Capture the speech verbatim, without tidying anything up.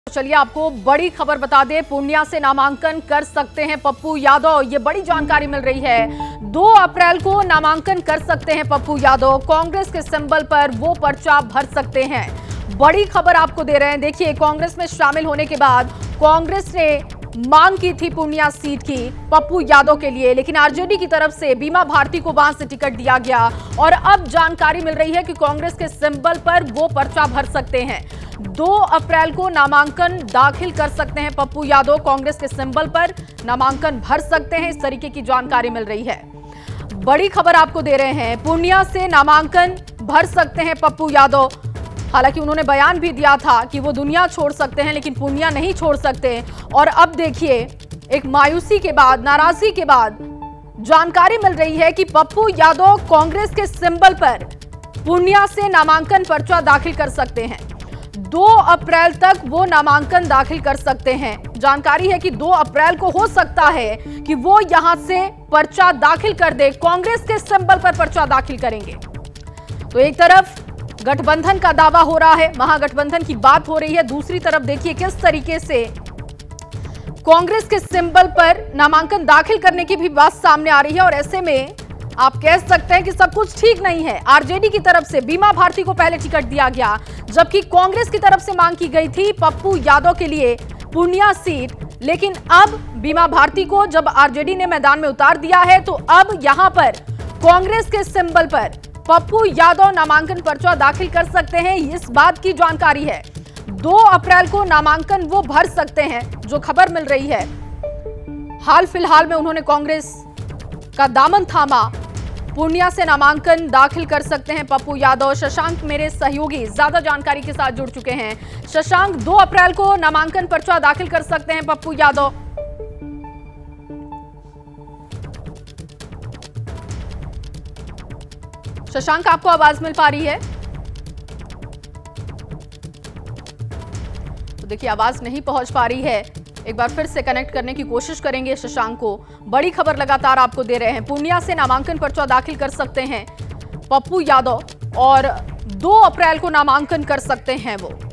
चलिए आपको बड़ी खबर बता दें, पूर्णिया से नामांकन कर सकते हैं पप्पू यादव। ये बड़ी जानकारी मिल रही है। दो अप्रैल को नामांकन कर सकते हैं पप्पू यादव। कांग्रेस के सिंबल पर वो पर्चा भर सकते हैं। बड़ी खबर आपको दे रहे हैं। देखिए, कांग्रेस में शामिल होने के बाद कांग्रेस ने मांग की थी पूर्णिया सीट की पप्पू यादव के लिए, लेकिन आरजेडी की तरफ से बीमा भारती को वहां से टिकट दिया गया और अब जानकारी मिल रही है कि कांग्रेस के सिंबल पर वो पर्चा भर सकते हैं। दो अप्रैल को नामांकन दाखिल कर सकते हैं पप्पू यादव। कांग्रेस के सिंबल पर नामांकन भर सकते हैं, इस तरीके की जानकारी मिल रही है। बड़ी खबर आपको दे रहे हैं, पूर्णिया से नामांकन भर सकते हैं पप्पू यादव। हालांकि उन्होंने बयान भी दिया था कि वो दुनिया छोड़ सकते हैं, लेकिन पूर्णिया नहीं छोड़ सकते। और अब देखिए, एक मायूसी के बाद, नाराजगी के बाद जानकारी मिल रही है कि पप्पू यादव कांग्रेस के सिंबल पर पूर्णिया से नामांकन पर्चा दाखिल कर सकते हैं। दो अप्रैल तक वो नामांकन दाखिल कर सकते हैं। जानकारी है कि दो अप्रैल को हो सकता है कि वो यहां से पर्चा दाखिल कर दे, कांग्रेस के सिंबल पर पर्चा दाखिल करेंगे। तो एक तरफ गठबंधन का दावा हो रहा है, महागठबंधन की बात हो रही है, दूसरी तरफ देखिए किस तरीके से कांग्रेस के सिंबल पर नामांकन दाखिल करने की भी बात सामने आ रही है। और ऐसे में आप कह सकते हैं कि सब कुछ ठीक नहीं है। आरजेडी की तरफ से बीमा भारती को पहले टिकट दिया गया, जबकि कांग्रेस की तरफ से मांग की गई थी पप्पू यादव के लिए पूर्णिया सीट। लेकिन अब बीमा भारती को जब आरजेडी ने मैदान में उतार दिया है, तो अब यहां पर कांग्रेस के सिंबल पर पप्पू यादव नामांकन पर्चा दाखिल कर सकते हैं, इस बात की जानकारी है। दो अप्रैल को नामांकन वो भर सकते हैं, जो खबर मिल रही है। हाल फिलहाल में उन्होंने कांग्रेस का दामन थामा, पूर्णिया से नामांकन दाखिल कर सकते हैं पप्पू यादव। शशांक मेरे सहयोगी ज्यादा जानकारी के साथ जुड़ चुके हैं। शशांक, दो अप्रैल को नामांकन पर्चा दाखिल कर सकते हैं पप्पू यादव। शशांक, आपको आवाज मिल पा रही है? तो देखिए, आवाज नहीं पहुंच पा रही है। एक बार फिर से कनेक्ट करने की कोशिश करेंगे शशांक को। बड़ी खबर लगातार आपको दे रहे हैं, पूर्णिया से नामांकन पर्चा दाखिल कर सकते हैं पप्पू यादव और दो अप्रैल को नामांकन कर सकते हैं वो।